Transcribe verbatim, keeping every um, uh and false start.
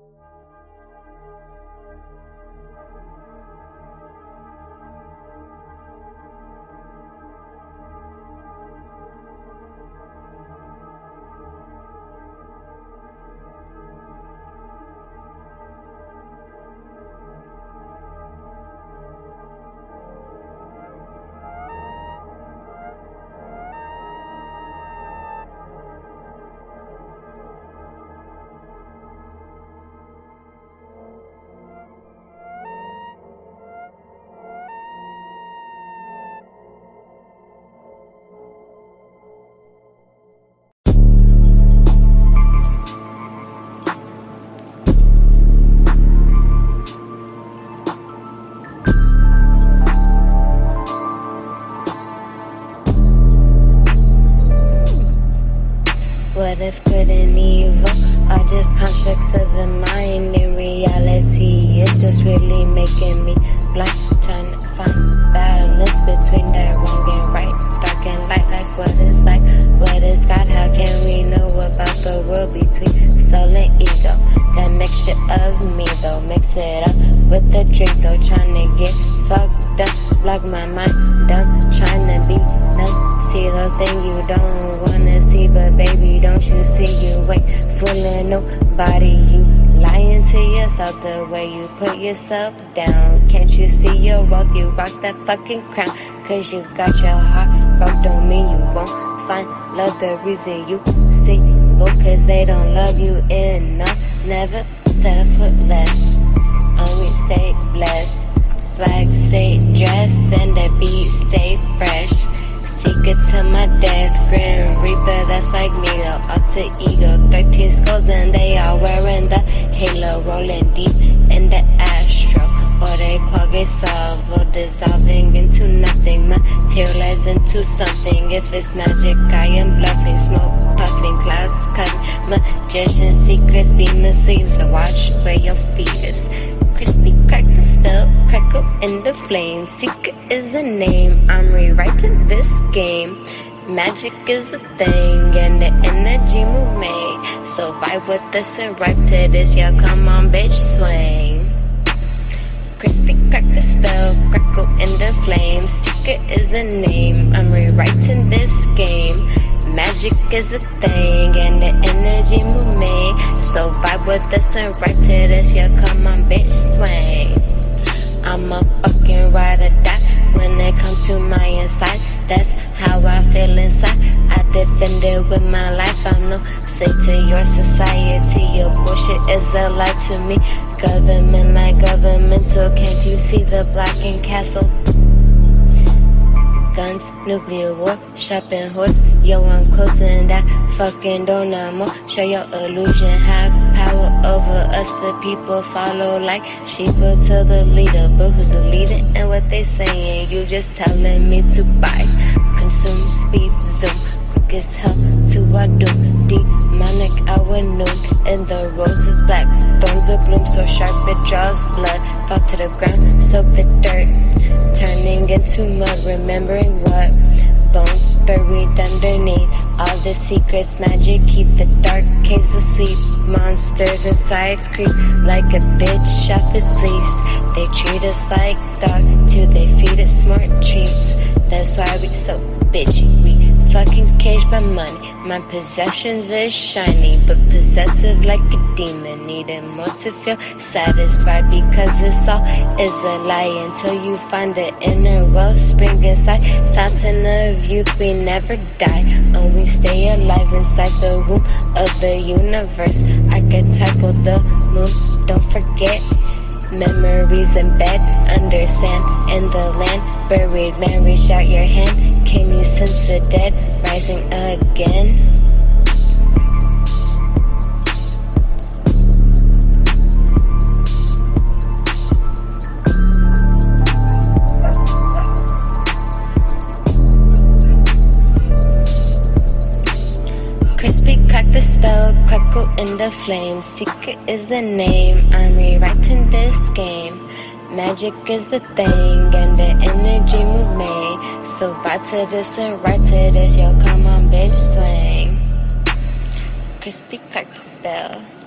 What if good and evil are just constructs of the mind? In reality, it's just really making me blind, trying to find balance between that wrong and right, dark and light. Like what is light, what is God? How can we know about the world between soul and ego? That mixture of me though, mix it up with the drink though, trying to get fucked up, block my mind down, trying to be numb. See the thing you don't wanna see, but baby, don't you see you ain't fooling nobody? You lying to yourself the way you put yourself down. Can't you see your wealth? You rock that fucking crown, cause you got your heart broke. Don't mean you won't find love. The reason you single, cause they don't love you enough. Never settle for less, only stay blessed. Swag stay dressed and the beat stay fresh. Secret to my desk, Grim Reaper, that's like me, though. Alter ego, thirteen skulls and they are wearing the halo. Rolling deep in the astro, or they pocket solve, or dissolving into nothing, materialize into something. If it's magic, I am bluffing, smoke puffing, clouds cutting, magician secrets be missing, so watch where your feet is. Crispy, crack the spell, crackle in the flame. Secret is the name, I'm rewriting this game. Magic is the thing, and the energy move me. So vibe with us and right to this, yeah, come on bitch, swing. Crispy, crack the spell, crackle in the flame. Secret is the name, I'm rewriting this game. Magic is a thing, and the energy move me. So vibe with us and right to this, yeah, come on bitch, swing. I'm a fucking ride or die when it comes to my inside. That's how I feel inside. I defend it with my life. I'm no slave to your society. Your bullshit is a lie to me. Government like governmental. Can't you see the blocking castle? Guns, nuclear war, shopping horse. Yo, I'm closing that fucking door no more. Show your illusion, have power over us. The people follow like sheep to the leader. But who's the leader and what they saying? You just telling me to buy, consume, speed, zoom. Quick as hell to our doom. Demonic hour noon, and the rose is black. Thorns are bloom so sharp it draws blood. Fall to the ground, soak the dirt, turning into mud, remembering what bones buried underneath. All the secrets, magic, keep the dark caves asleep. Monsters inside creep like a bitch off its leash. They treat us like dogs till they feed us smart treats. That's why we so bitchy. We fucking caged by money. My possessions is shiny, but possessive like a demon. Needing more to feel satisfied, because this all is a lie. Until you find the inner wellspring inside, fountain of youth, we never die. And we stay alive inside the womb of the universe. Archetypal the moon, don't forget. Memories embed under sand in the land. Buried man, reach out your hand. Can you sense the dead rising again? Crispy, crack the spell, crackle in the flame. Secret is the name, I'm rewriting this game. Magic is the thing, and the energy move me. So vibe to this and right to this, yo, come on bitch, swing. Crispy, crack the spell.